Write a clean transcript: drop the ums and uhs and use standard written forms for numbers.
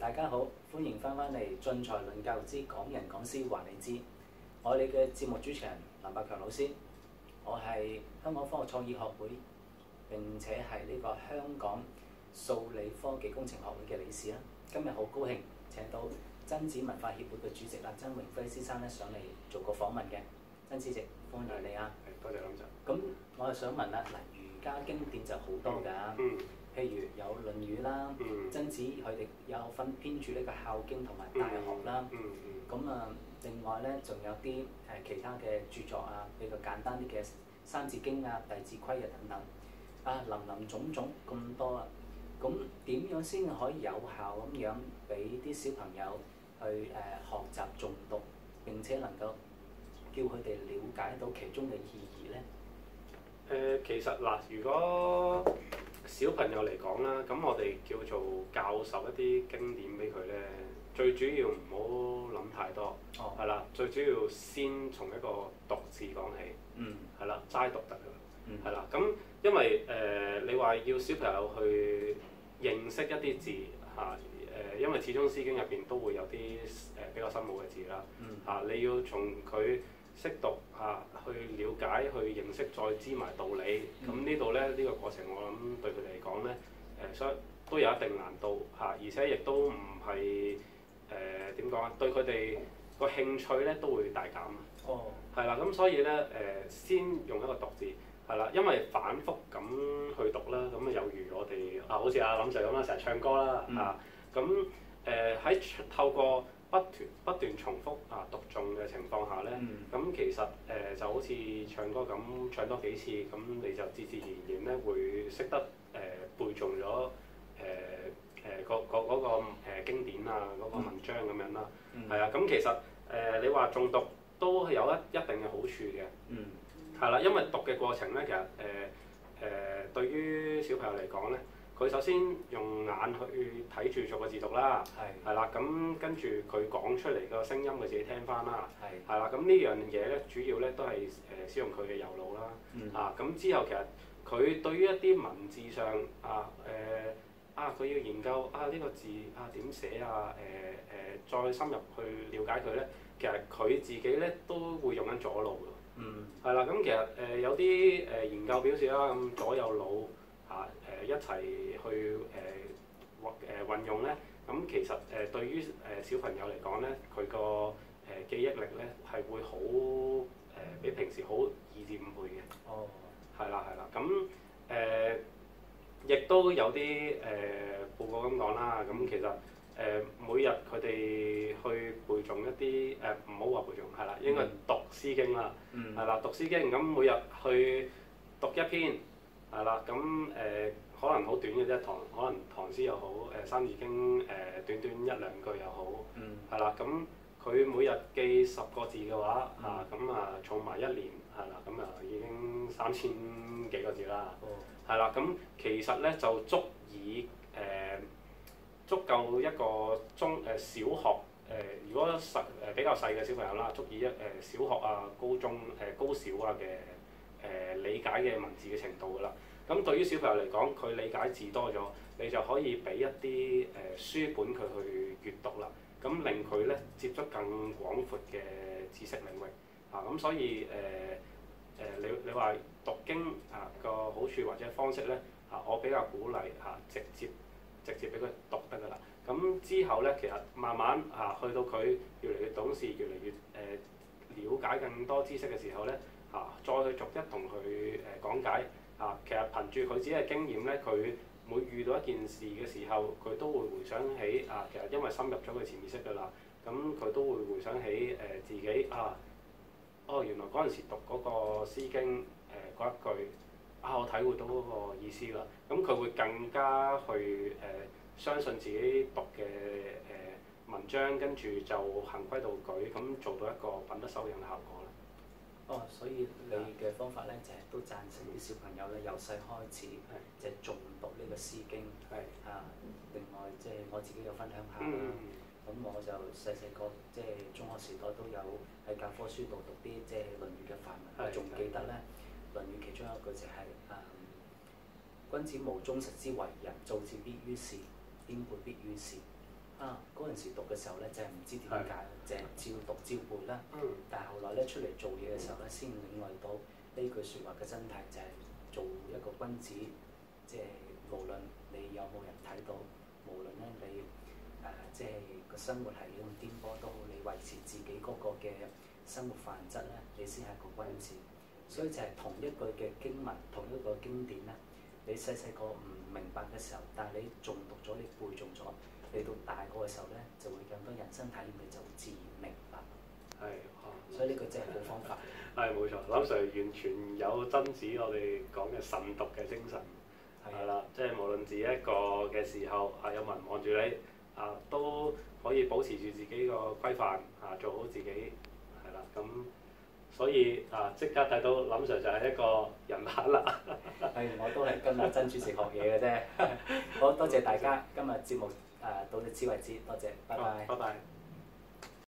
大家好，歡迎翻返嚟《進財論教之港人港師話你知》，我係你嘅節目主持人林百強老師，我係香港科學創意學會，並且係呢個香港數理科技工程學會嘅理事啦。今日好高興請到曾子文化協會嘅主席啦，曾榮輝先生咧上嚟做個訪問嘅。曾主席，歡迎你啊！ 多謝林 Sir。 咁我係想問啦，嗱，儒家經典就好多㗎。譬如有《論語》啦，曾子佢哋有份編著呢個《孝經》同埋《大學》啦。咁另外咧仲有啲其他嘅著作啊，比較簡單啲嘅《三字經》啊、《弟子規》啊等等。林林總總咁多啊，咁點樣先可以有效咁樣俾啲小朋友去學習誦讀，並且能夠叫佢哋了解到其中嘅意義咧？ 其實嗱，如果小朋友嚟講啦，咁我哋叫做教授一啲經典俾佢咧，最主要唔好諗太多，係啦，最主要先從一個讀字講起，係啦，齋讀得㗎，係啦，咁因為你話要小朋友去認識一啲字嚇，因為始終《詩經》入邊都會有啲比較深奧嘅字啦，嚇，你要從佢識讀嚇，去了解、去認識、再知埋道理。咁呢度咧，呢個過程我諗對佢哋嚟講咧，所以都有一定難度嚇，而且亦都唔係點講啊？對佢哋個興趣咧都會大減。係啦，咁所以咧先用一個讀字係啦，因為反覆咁去讀啦，咁有如我哋好似阿林 Sir 咁啦，成日唱歌啦嚇，咁喺透過不斷重複讀誦嘅情況下咧，咁其實就好似唱歌咁，唱多幾次，咁你就自自然然咧會識得背誦咗嗰個經典啊，嗰個文章咁樣啦。係啊，咁其實你話誦讀都係有一定嘅好處嘅。係啦，因為讀嘅過程咧，其實對於小朋友嚟講咧。佢首先用眼去睇住逐個字讀啦，係啦，咁跟住佢講出嚟個聲音佢自己聽翻啦，係啦，咁呢樣嘢咧主要咧都係使用佢嘅右腦啦，咁之後其實佢對於一啲文字上佢要研究呢個字點寫再深入去了解佢咧，其實佢自己咧都會用緊左腦㗎，係啦，咁其實有啲研究表示啦，咁左右腦。一齊去運用咧，咁其實對於小朋友嚟講咧，佢個記憶力咧係會好比平時好2至5倍嘅。係啦，咁亦都有啲報告咁講啦，咁其實每日佢哋去背誦一啲唔好話背誦係啦，應該讀詩經啦，係啦，讀詩經咁每日去讀一篇。係啦，咁可能好短嘅啫，可能唐詩又好，《三字經》短短1-2句又好，係啦，咁佢每日記10個字嘅話，咁儲埋1年，係啦，咁已經3000幾個字啦，係啦，咁其實咧就足夠一個小學如果比較細嘅小朋友啦，足以小學啊、高中高小啊嘅。理解嘅文字嘅程度㗎啦，咁對於小朋友嚟講，佢理解字多咗，你就可以俾一啲書本佢去閱讀啦，咁令佢咧接觸更廣闊嘅知識領域咁所以你話讀經個好處或者方式咧我比較鼓勵直接俾佢讀得㗎啦，咁之後咧其實慢慢去到佢越嚟越懂事，越嚟越了解更多知識嘅時候咧。再去逐一同佢講解其實憑住佢自己嘅經驗咧，佢每遇到一件事嘅時候，佢都會回想起其實因為深入咗佢潛意識㗎啦，咁佢都會回想起自己原來嗰陣時讀嗰個《詩經》嗰一句我體會到嗰個意思啦，咁佢會更加去相信自己讀嘅文章，跟住就行規蹈矩，咁做到一個品德修養嘅效果啦。 所以你嘅方法咧，就係都贊成啲小朋友咧，由細開始就係誦讀呢個《詩經》。另外即係我自己有分享下啦。咁我就細個即係中學時代都有喺教科書度讀啲即係《論語》嘅範文，我仲記得咧《論語》其中一句就係君子無忠實之為人，造字必於事，顛沛必於事。 嗰陣時讀嘅時候咧，就係唔知點解，就係照讀照背啦。但係後來咧出嚟做嘢嘅時候咧，先領會到呢句説話嘅真諦，就係做一個君子，即係無論你有冇人睇到，無論咧你即係個生活係幾咁顛簸都好，你維持自己嗰個嘅生活範則咧，你先係個君子。所以就係同一句嘅經文，同一個經典咧，你細細個唔明白嘅時候，但係你誦讀咗，你背誦咗，你到大個嘅時候咧，就會更多人生體驗，你就自然明白。所以呢個真係好方法。 係冇錯，林 Sir 完全有真指我哋講嘅慎獨嘅精神。係啦，即係無論自己一個嘅時候，有人望住你，都可以保持住自己個規範，做好自己。係啦，咁。所以即刻睇到林 Sir 就係一個人品啦。 我都係跟阿曾主席學嘢嘅啫。好多謝大家，今日節目到此為止，多謝，拜拜。 拜拜。